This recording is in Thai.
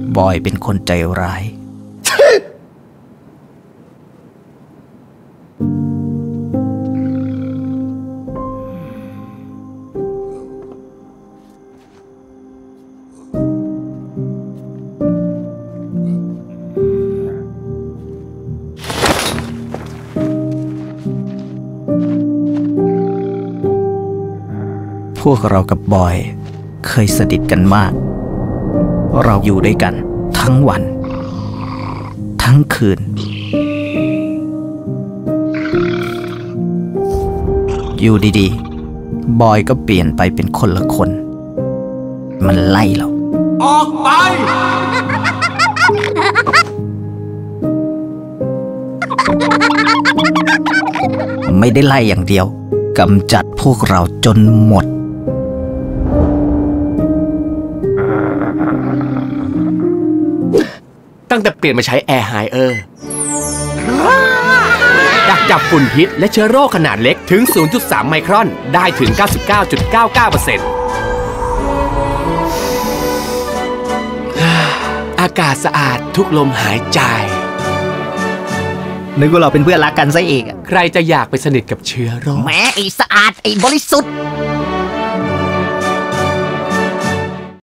บอยเป็นคนใจร้ายพวกเรากับบอยเคยสนิทกันมากเราอยู่ด้วยกันทั้งวันทั้งคืนอยู่ดีๆบอยก็เปลี่ยนไปเป็นคนละคนมันไล่เราออกไปไม่ได้ไล่อย่างเดียวกำจัดพวกเราจนหมดตั้งแต่เปลี่ยนมาใช้แอร์ไฮเออร์ดักจับฝุ่นพิษและเชื้อโรคขนาดเล็กถึง 0.3 ไมครอนได้ถึง 99.99% อากาศสะอาดทุกลมหายใจนึกว่าเราเป็นเพื่อนรักกันซะอีกใครจะอยากไปสนิทกับเชื้อโรคแม้ไอ้สะอาดไอ้บริสุทธิ์